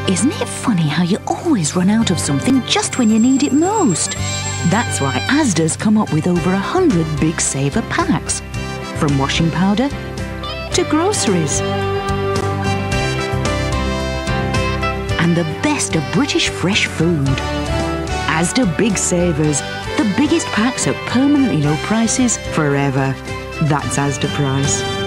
Isn't it funny how you always run out of something just when you need it most? That's why Asda's come up with over 100 big saver packs. From washing powder to groceries. And the best of British fresh food. Asda Big Savers. The biggest packs at permanently low prices forever. That's Asda price.